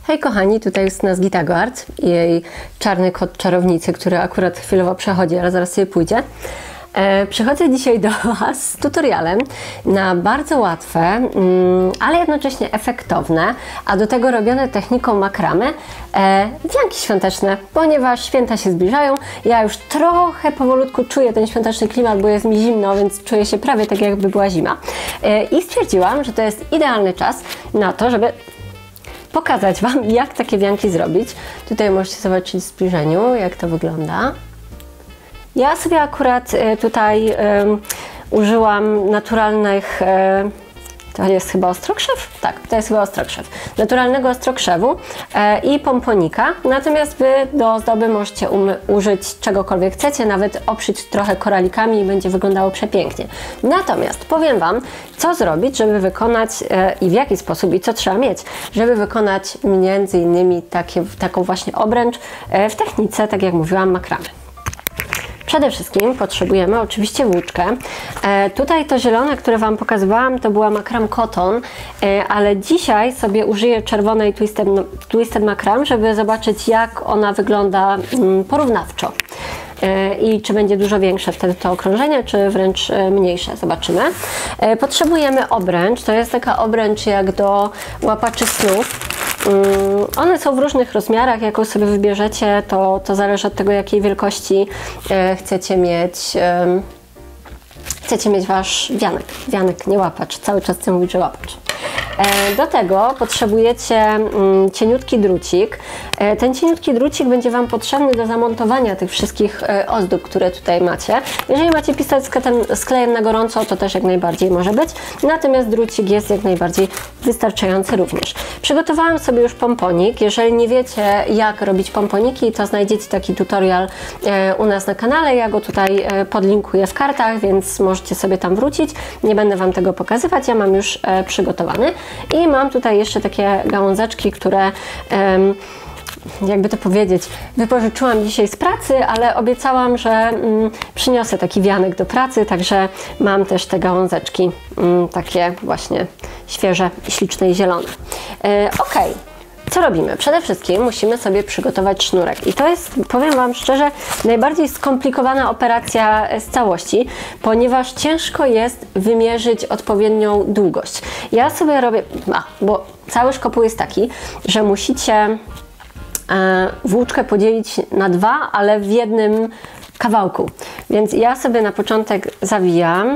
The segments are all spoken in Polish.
Hej kochani, tutaj jest nas Gita Goarc i jej czarny kot czarownicy, który akurat chwilowo przechodzi, ale zaraz sobie pójdzie. Przychodzę dzisiaj do Was z tutorialem na bardzo łatwe, ale jednocześnie efektowne, a do tego robione techniką makramy, wianki świąteczne, ponieważ święta się zbliżają. Ja już trochę powolutku czuję ten świąteczny klimat, bo jest mi zimno, więc czuję się prawie tak, jakby była zima. I stwierdziłam, że to jest idealny czas na to, żeby pokazać Wam, jak takie wianki zrobić. Tutaj możecie zobaczyć w zbliżeniu, jak to wygląda. Ja sobie akurat tutaj użyłam naturalnych, to jest chyba ostrokrzew? Tak, to jest chyba ostrokrzew. Naturalnego ostrokrzewu i pomponika. Natomiast Wy do ozdoby możecie użyć czegokolwiek chcecie, nawet obszyć trochę koralikami i będzie wyglądało przepięknie. Natomiast powiem Wam, co zrobić, żeby wykonać i w jaki sposób i co trzeba mieć, żeby wykonać między innymi taką właśnie obręcz w technice, tak jak mówiłam, makramy. Przede wszystkim potrzebujemy oczywiście włóczkę. Tutaj to zielone, które Wam pokazywałam, to była makram cotton, ale dzisiaj sobie użyję czerwonej twisted makram, żeby zobaczyć, jak ona wygląda porównawczo. I czy będzie dużo większe wtedy to okrążenie, czy wręcz mniejsze. Zobaczymy. Potrzebujemy obręcz. To jest taka obręcz jak do łapaczy snów. One są w różnych rozmiarach. Jaką sobie wybierzecie, to zależy od tego, jakiej wielkości chcecie mieć wasz wianek. Wianek, nie łapacz. Cały czas chcę mówić, że łapacz. Do tego potrzebujecie cieniutki drucik. Ten cieniutki drucik będzie Wam potrzebny do zamontowania tych wszystkich ozdób, które tutaj macie. Jeżeli macie pistolet z klejem na gorąco, to też jak najbardziej może być. Natomiast drucik jest jak najbardziej wystarczający również. Przygotowałam sobie już pomponik. Jeżeli nie wiecie, jak robić pomponiki, to znajdziecie taki tutorial u nas na kanale. Ja go tutaj podlinkuję w kartach, więc możecie sobie tam wrócić. Nie będę Wam tego pokazywać, ja mam już przygotowany. I mam tutaj jeszcze takie gałązeczki, które, jakby to powiedzieć, wypożyczyłam dzisiaj z pracy, ale obiecałam, że przyniosę taki wianek do pracy, także mam też te gałązeczki takie właśnie świeże, śliczne i zielone. Ok. Co robimy? Przede wszystkim musimy sobie przygotować sznurek i to jest, powiem Wam szczerze, najbardziej skomplikowana operacja z całości, ponieważ ciężko jest wymierzyć odpowiednią długość. Ja sobie robię, bo cały szkopuł jest taki, że musicie włóczkę podzielić na dwa, ale w jednym kawałku. Więc ja sobie na początek zawijam.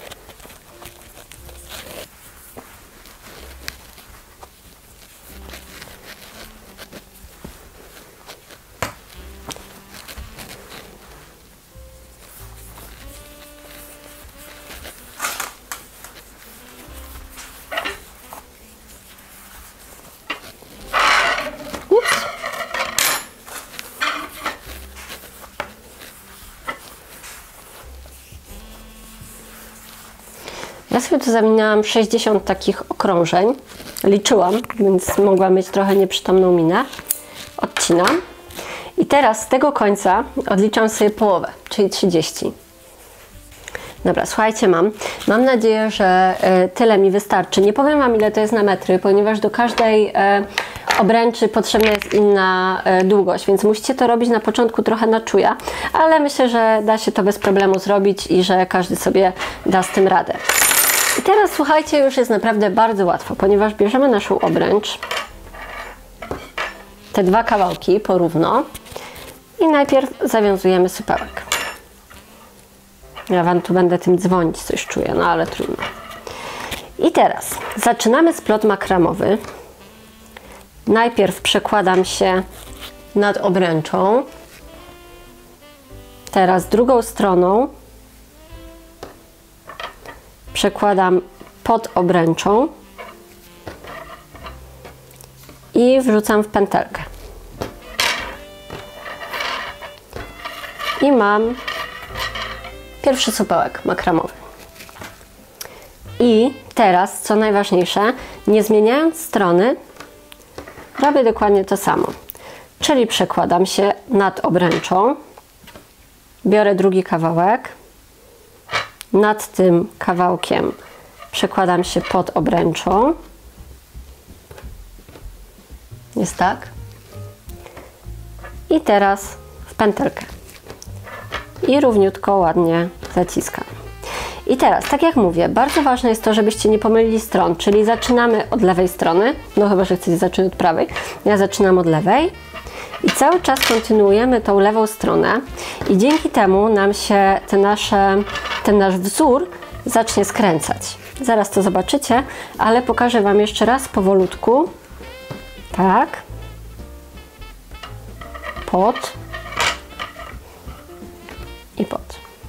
Ja sobie tu zawinęłam 60 takich okrążeń. Liczyłam, więc mogłam mieć trochę nieprzytomną minę. Odcinam. I teraz z tego końca odliczam sobie połowę, czyli 30. Dobra, słuchajcie, mam nadzieję, że tyle mi wystarczy. Nie powiem Wam, ile to jest na metry, ponieważ do każdej obręczy potrzebna jest inna długość, więc musicie to robić na początku trochę na czuja, ale myślę, że da się to bez problemu zrobić i że każdy sobie da z tym radę. I teraz słuchajcie, już jest naprawdę bardzo łatwo, ponieważ bierzemy naszą obręcz, te dwa kawałki porówno i najpierw zawiązujemy supełek. Ja Wam tu będę tym dzwonić, coś czuję, no ale trudno. I teraz zaczynamy splot makramowy. Najpierw przekładam się nad obręczą. Teraz drugą stroną przekładam pod obręczą i wrzucam w pętelkę. I mam pierwszy supełek makramowy. I teraz, co najważniejsze, nie zmieniając strony, robię dokładnie to samo. Czyli przekładam się nad obręczą, biorę drugi kawałek, nad tym kawałkiem przekładam się pod obręczą Jest tak. I teraz w pętelkę. I równiutko, ładnie zaciskam. I teraz, tak jak mówię, bardzo ważne jest to, żebyście nie pomylili stron, czyli zaczynamy od lewej strony, no chyba, że chcecie zacząć od prawej. Ja zaczynam od lewej i cały czas kontynuujemy tą lewą stronę i dzięki temu nam się ten nasz wzór zacznie skręcać. Zaraz to zobaczycie, ale pokażę Wam jeszcze raz powolutku. Tak. Pod. I pod.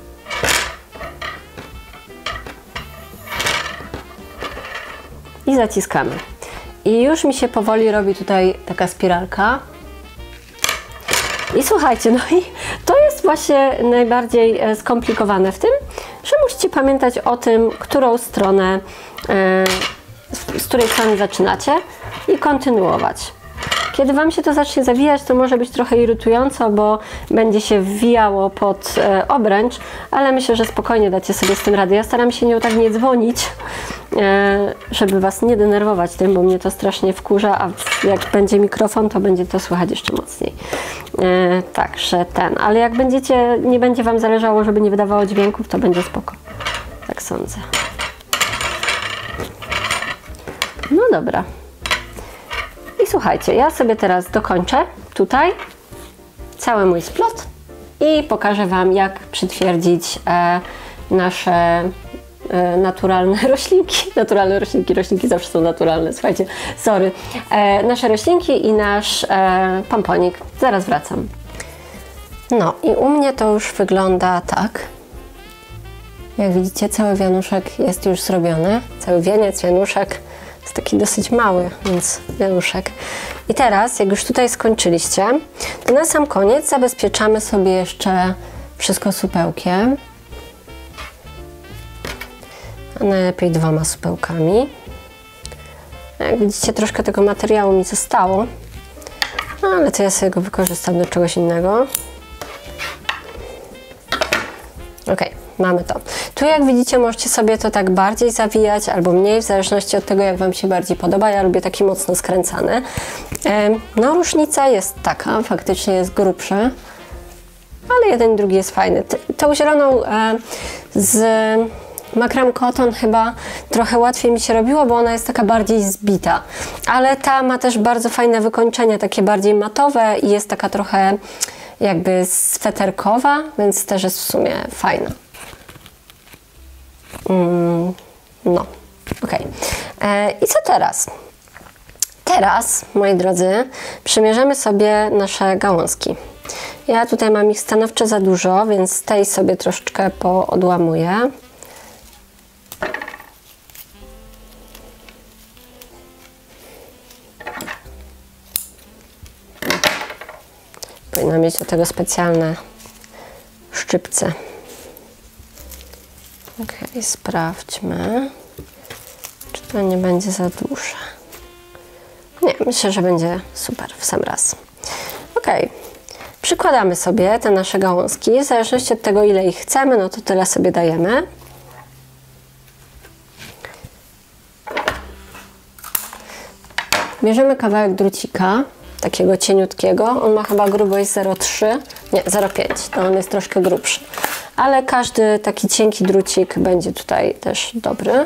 I zaciskamy. I już mi się powoli robi tutaj taka spiralka. I słuchajcie, no i to jest właśnie najbardziej skomplikowane w tym, że musicie pamiętać o tym, którą stronę, z której strony zaczynacie i kontynuować. Kiedy Wam się to zacznie zawijać, to może być trochę irytująco, bo będzie się wwijało pod obręcz, ale myślę, że spokojnie dacie sobie z tym radę. Ja staram się nią tak nie dzwonić, żeby Was nie denerwować tym, bo mnie to strasznie wkurza, a jak będzie mikrofon, to będzie to słychać jeszcze mocniej. Także ale jak nie będzie Wam zależało, żeby nie wydawało dźwięków, to będzie spoko. Tak sądzę. No dobra. I słuchajcie, ja sobie teraz dokończę tutaj cały mój splot i pokażę Wam, jak przytwierdzić nasze naturalne roślinki. Naturalne roślinki zawsze są naturalne, słuchajcie, sorry. Nasze roślinki i nasz pomponik. Zaraz wracam. No i u mnie to już wygląda tak. Jak widzicie, cały wianuszek jest już zrobiony. Cały wieniec, wianuszek. Jest taki dosyć mały, więc wianuszek. I teraz, jak już tutaj skończyliście, to na sam koniec zabezpieczamy sobie jeszcze wszystko supełkiem. A najlepiej 2 supełkami. Jak widzicie, troszkę tego materiału mi zostało, ale to ja sobie go wykorzystam do czegoś innego. Ok, mamy to. Tu jak widzicie, możecie sobie to tak bardziej zawijać albo mniej, w zależności od tego, jak Wam się bardziej podoba. Ja lubię taki mocno skręcany. No różnica jest taka, faktycznie jest grubszy, ale jeden i drugi jest fajny. Tą zieloną z Macram Cotton chyba trochę łatwiej mi się robiło, bo ona jest taka bardziej zbita, ale ta ma też bardzo fajne wykończenie, takie bardziej matowe i jest taka trochę jakby sweterkowa, więc też jest w sumie fajna. No, ok. I co teraz? Teraz, moi drodzy, przymierzymy sobie nasze gałązki. Ja tutaj mam ich stanowczo za dużo, więc tej sobie troszeczkę poodłamuję. Powinna mieć do tego specjalne szczypce. Ok, sprawdźmy, czy to nie będzie za duże. Nie, myślę, że będzie super w sam raz. Ok, przykładamy sobie te nasze gałązki. W zależności od tego, ile ich chcemy, no to tyle sobie dajemy. Bierzemy kawałek drucika, takiego cieniutkiego. On ma chyba grubość 0,3, nie, 0,5, to on jest troszkę grubszy. Ale każdy taki cienki drucik będzie tutaj też dobry.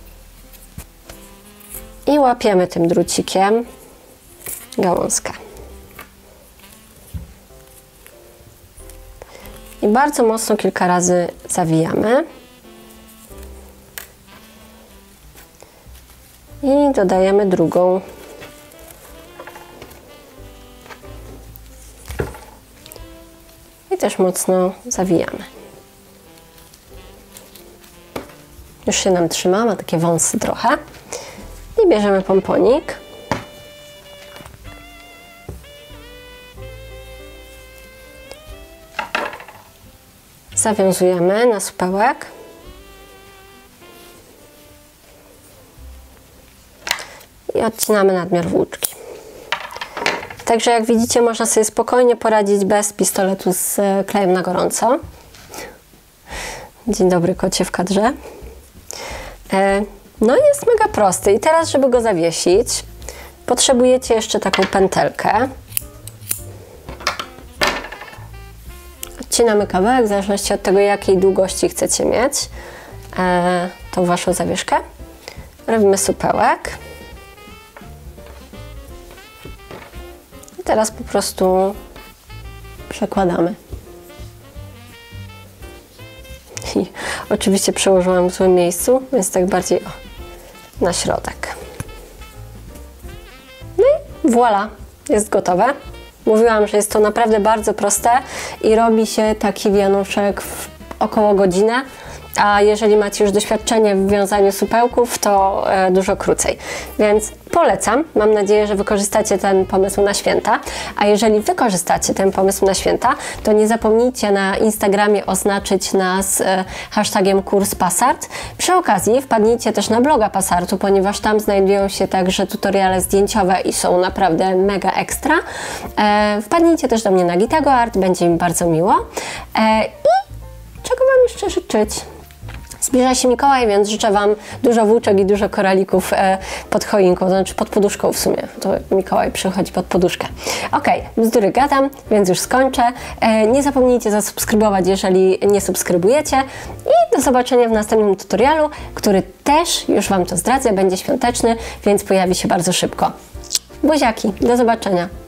I łapiemy tym drucikiem gałązkę. I bardzo mocno kilka razy zawijamy. I dodajemy drugą. I też mocno zawijamy. Już się nam trzyma, ma takie wąsy trochę. I bierzemy pomponik. Zawiązujemy na supełek. I odcinamy nadmiar włóczki. Także jak widzicie, można sobie spokojnie poradzić bez pistoletu z klejem na gorąco. Dzień dobry, kocie w kadrze. No i jest mega prosty. I teraz, żeby go zawiesić, Potrzebujecie jeszcze taką pętelkę. Odcinamy kawałek, w zależności od tego, jakiej długości chcecie mieć tą waszą zawieszkę. Robimy supełek. I teraz po prostu przekładamy. I oczywiście przełożyłam w złym miejscu, więc tak bardziej na środek. No i voilà, jest gotowe. Mówiłam, że jest to naprawdę bardzo proste i robi się taki wianuszek w około godzinę, a jeżeli macie już doświadczenie w wiązaniu supełków, to dużo krócej. Więc polecam. Mam nadzieję, że wykorzystacie ten pomysł na święta. A jeżeli wykorzystacie ten pomysł na święta, to nie zapomnijcie na Instagramie oznaczyć nas hashtagiem kurs Passart. Przy okazji wpadnijcie też na bloga Passartu, ponieważ tam znajdują się także tutoriale zdjęciowe i są naprawdę mega ekstra. Wpadnijcie też do mnie na GitaGoArt, będzie mi bardzo miło. I czego Wam jeszcze życzyć? Zbliża się Mikołaj, więc życzę Wam dużo włóczek i dużo koralików pod choinką, to znaczy pod poduszką w sumie. To Mikołaj przychodzi pod poduszkę. Okej, bzdury gadam, więc już skończę. Nie zapomnijcie zasubskrybować, jeżeli nie subskrybujecie. I do zobaczenia w następnym tutorialu, który też, już Wam to zdradzę, będzie świąteczny, więc pojawi się bardzo szybko. Buziaki, do zobaczenia.